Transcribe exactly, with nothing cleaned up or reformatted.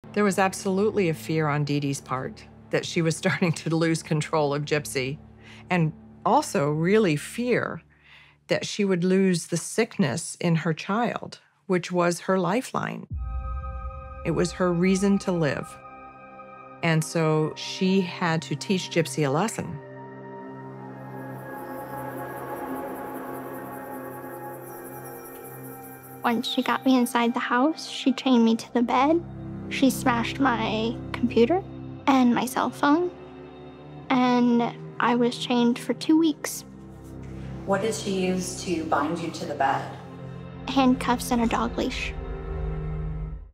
There was absolutely a fear on Dee Dee's part that she was starting to lose control of Gypsy, and also really fear that she would lose the sickness in her child, which was her lifeline. It was her reason to live. And so she had to teach Gypsy a lesson. Once she got me inside the house, she chained me to the bed. She smashed my computer and my cell phone, and I was chained for two weeks. What did she use to bind you to the bed? Handcuffs and a dog leash.